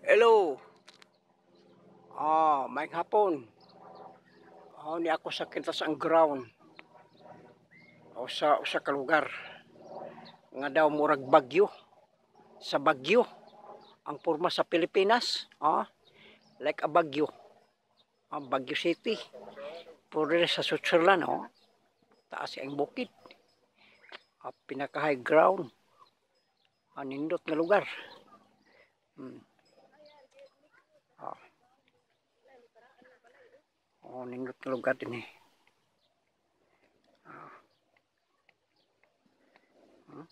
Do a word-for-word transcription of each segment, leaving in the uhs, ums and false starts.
Hello. Ah, may hapon. Oh, ni ako sa kintas ang ground. O sa usa ka lugar. Nga daw murag bagyo. Sa bagyo. Ang porma sa Pilipinas, ah, like a bagyo. Ah, Baguio City. Puro sa Switzerland, oh. Taas ang bukid. Ah, pinaka high ground. Ah, nindot na lugar. Hmm. Ah. Oh, nindot na lugar din eh. Ah. Hmm.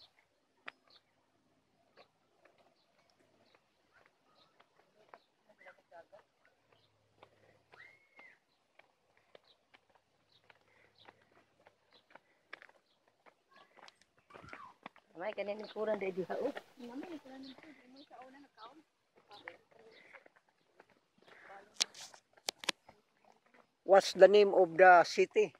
May kanin kurang dari diha. What's the name of the city?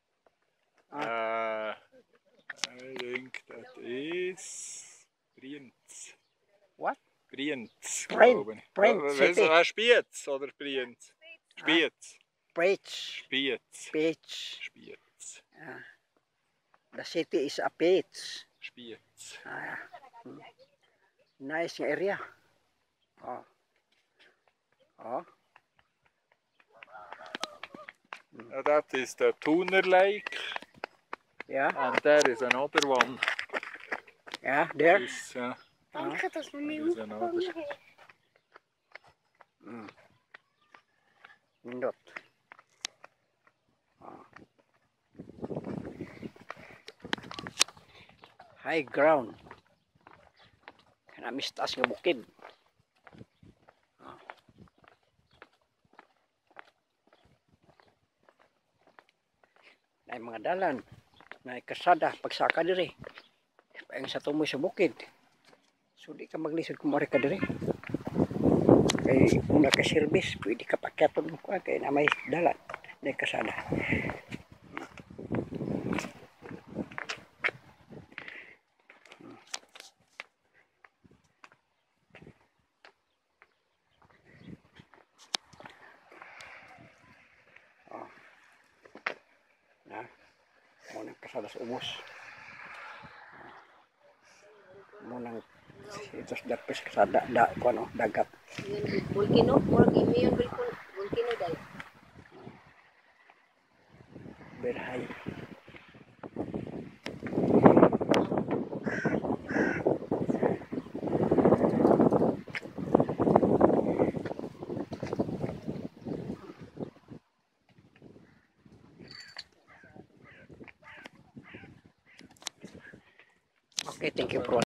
Uh, I think that is Brienz. What? Brienz, Brent, glaube ich. Brent Äh, City. äh, Spiez oder Brienz? Spiez. Peach. Spiez. Peach. Spiez. Ah. The city is a peach. Spiez. Ah. Hmm. Nice nga area. Oh. Oh. Uh, that is the Thuner Lake, Yeah. and there is another one. Yeah, there. This, uh, Danke, dass man there is another. Mm. Nindot. Oh. High ground. Kana mistas nga bukid. Oh. Nay mga dalan, nay kasada pagsaka diri. Ang sa tumoy sa bukid. So di ka maglisod kung mari ka diri. Kay una ka service, pwede ka pakyaton mo ka kay na may dalan, nay kasada. Oh. Na. Mo nang kasada sa ubos. Mo nang ito sa dapis kasada da ko ano dagat. Volcano, murag imayon volcano dai. Berhay. Okay, thank you for